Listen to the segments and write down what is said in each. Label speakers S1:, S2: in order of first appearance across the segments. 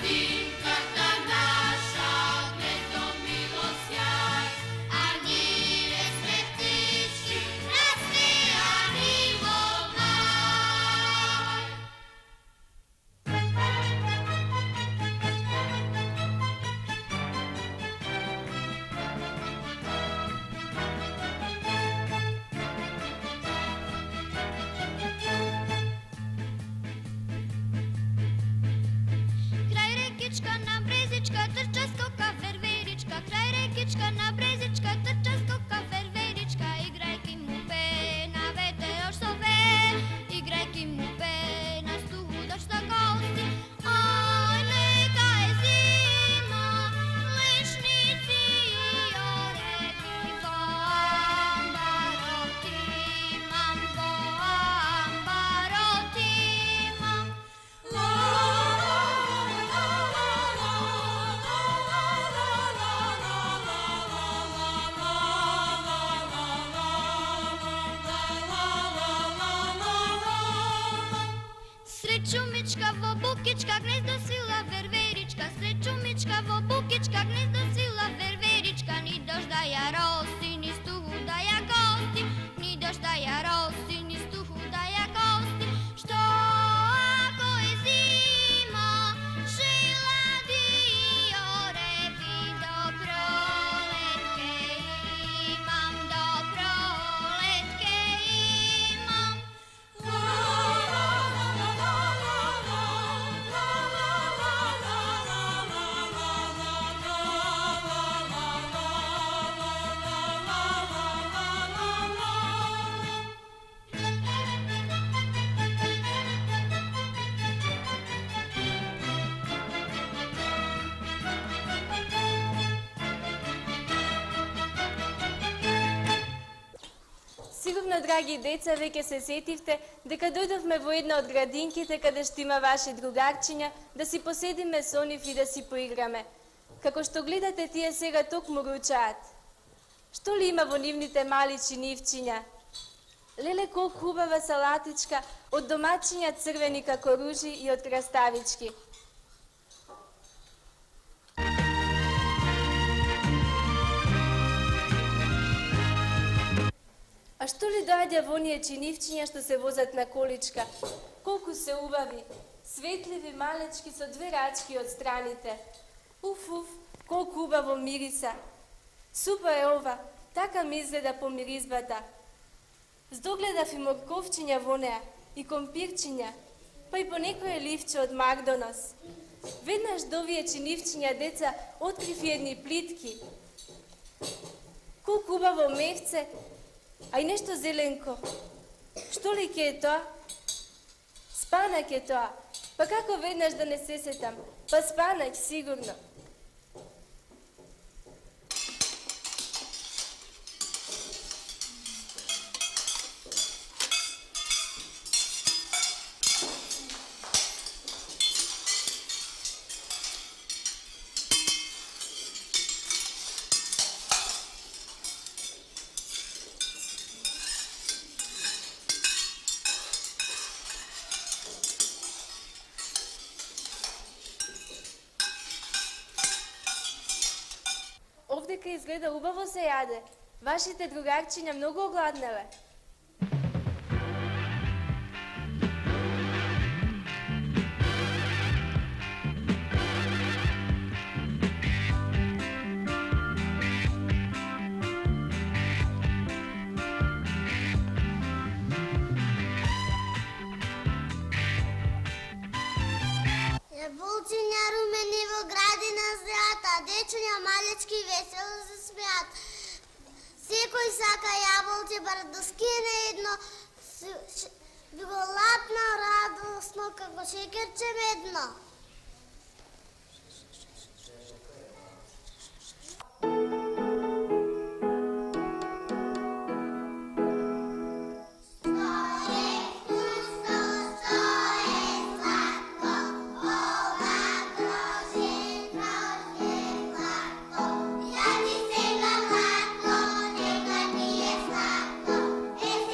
S1: Сигурно, драги деца, веќе се сетивте дека дојдовме во една од градинките каде што има ваши другарчиња да си поседиме со нив и да си поиграме. Како што гледате, тие сега токму ручаат. Што ли има во нивните мали чинивчиња? Леле, колку хубава салатичка од домачиња црвени како ружи и од краставички. А што ли доаѓа во оние чинивчиња што се возат на количка? Колку се убави, светливи, малечки, со две рачки од страните. Уф, колку убаво мириса. Супа е ова, така ми изгледа по миризбата. Здогледав и морковчиња во неа, и компирчиња, па и по некое ливче од Макдонос. Веднаш до овие чинивчиња, деца, открив и едни плитки. Колку убаво мевце, а и нешто зеленко. Што ли ке е тоа? Спанак е тоа. Па како веднаш да не се сетам? Па спанак, сигурно. Овдека изгледа убаво се јаде. Вашите другарчиња многу огладнеле.
S2: Јаболчиња румени во градина зеат, а дечиња малечки весело се смеат. Секој сака јаболче, бар да скине едно, би го лапна радосно како шекерче медно.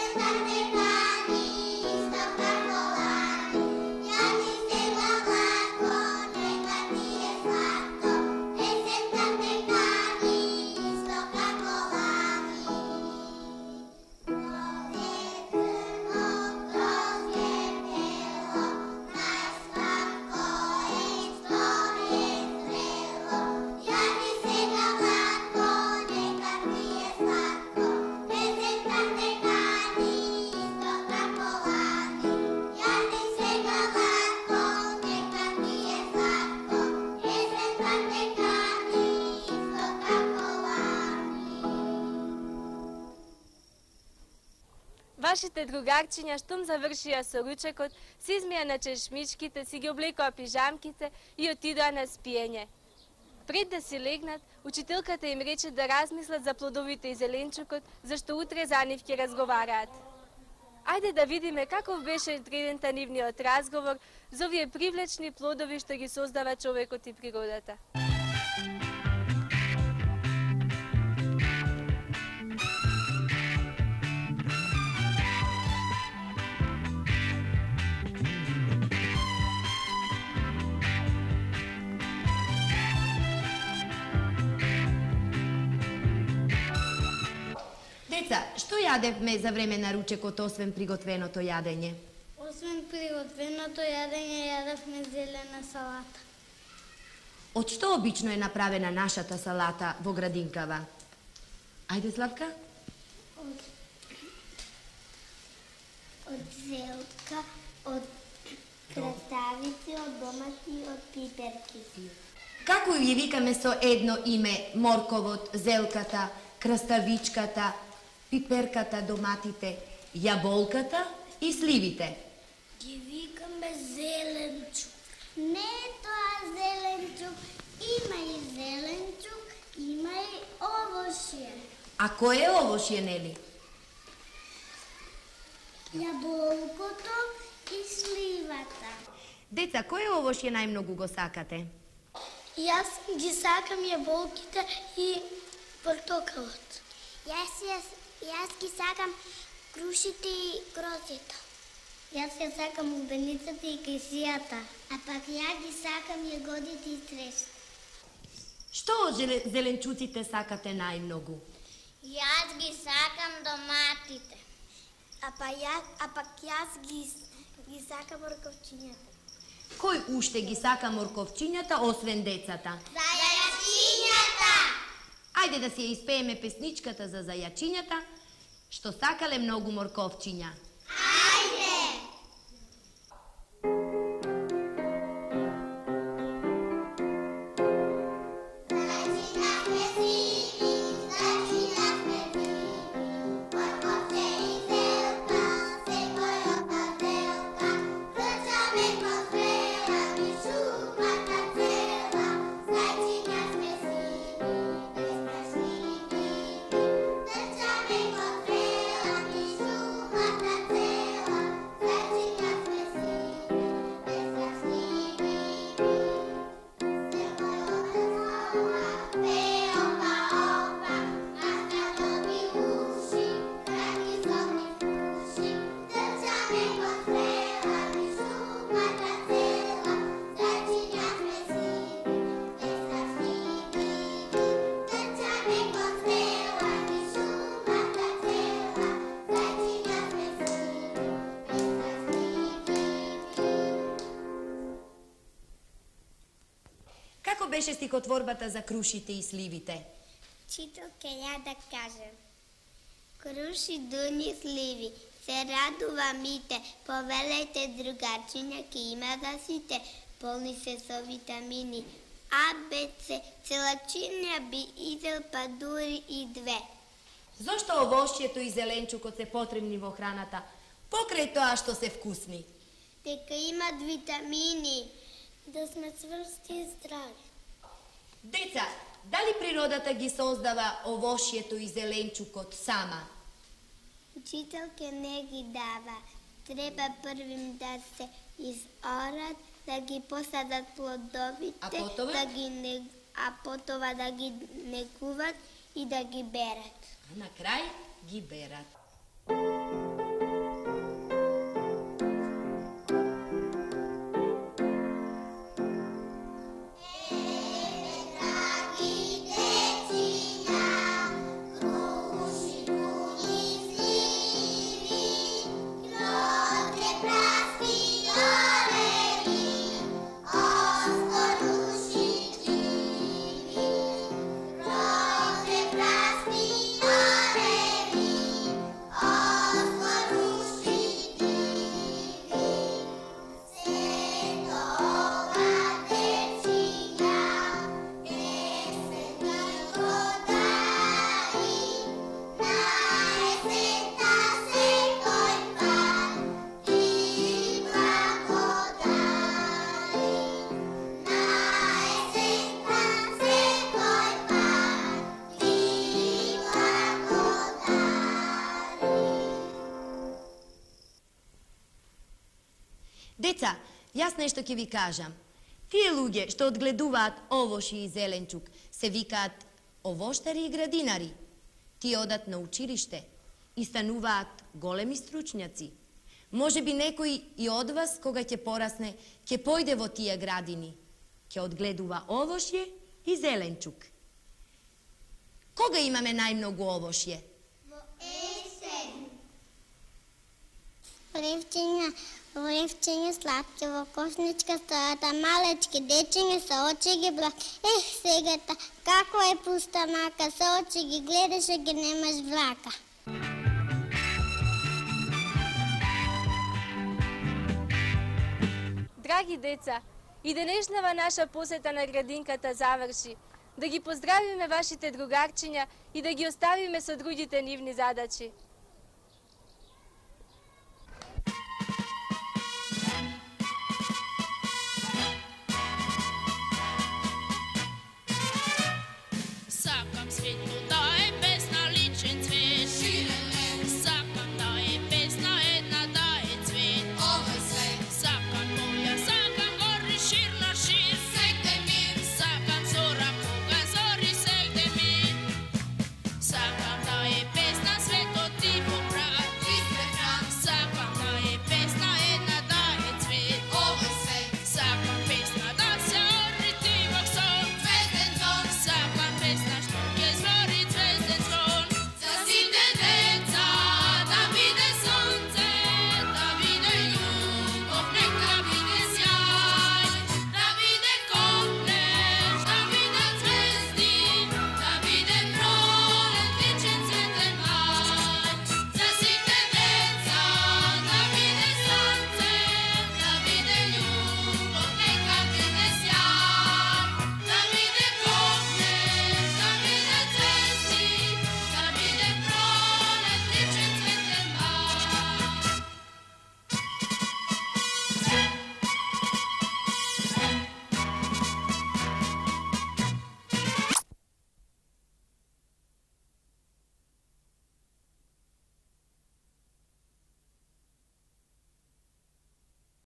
S2: Јани се
S1: Вашите другарчиња штом завршија со ручекот, се измија на чешмичките, си ги облекоа пижамките и отидоа на спиење. Пред да си легнат, учителката им рече да размислат за плодовите и зеленчукот, зашто утре за нив ќе разговараат. Ајде да видиме каков беше тредента нивниот разговор за овие привлечни плодови што ги создава човекот и природата.
S3: Деца, што јадевме за време на ручекот, освен приготвеното јадење?
S2: Освен приготвеното јадење, јадевме зелена салата.
S3: Од што обично е направена нашата салата во градинкава? Ајде, Славка.
S2: Од зелка, од краставици, од домати, од пиперки.
S3: Како ја викаме со едно име морковот, зелката, краставичката, пиперката, доматите, јаболката и сливите?
S2: Ги викаме зеленчук. Не е тоа зеленчук. Има и зеленчук, има и овошје.
S3: А кој е овошје, нели?
S2: Јаболкото и сливата.
S3: Деца, кој овошје најмногу го сакате?
S2: Јас ги сакам јаболките и портокалот. Јас ги сакам крушите и грозето. Јас ја сакам лубеницата и кајсијата. А пак ја ги сакам јагодите и треште.
S3: Што од зеленчуците сакате најмногу?
S2: Јас ги сакам доматите. А пак јас ги сакам морковчињата.
S3: Кој уште ги сака морковчињата, освен децата?
S2: Зајачињата!
S3: Ајде да си ја испееме песничката за зајачињата, што сакале многу морковчиња.
S2: Ајде!
S3: Беше стихотворбата за крушите и сливите?
S2: Читал ке ја да кажем. Круши, дуни, сливи, се радува мите, повелете другарчиња, ке има да сите, полни се со витамини, А, Б, С, целачиња би изел па дури и две.
S3: Зошто овошјето и зеленчукот се потребни во храната, покрај тоа што се вкусни?
S2: Дека имат витамини, да сме цврсти и здрави.
S3: Деца, дали природата ги создава овошјето и зеленчукот сама?
S2: Учителка не ги дава. Треба првим да се изорат, да ги посадат плодовите, а потова да ги негуват и да ги берат.
S3: А на крај ги берат. Јас нешто ќе ви кажам. Тие луѓе што одгледуваат овоши и зеленчук се викаат овоштари и градинари. Тие одат на училиште и стануваат големи стручњаци. Може би некој и од вас, кога ќе порасне, ќе појде во тие градини. Ќе одгледува овошје и зеленчук. Кога имаме најмногу овошје?
S2: Во есен. Левчиња сладки во кошничка стојата, малечки дечиња со очи ги блак. Сегата, како е пуста мака, со очи ги гледаш, а ги немаш влака.
S1: Драги деца, и денешнава наша посета на градинката заврши. Да ги поздравиме вашите другарчиња и да ги оставиме со другите нивни задачи.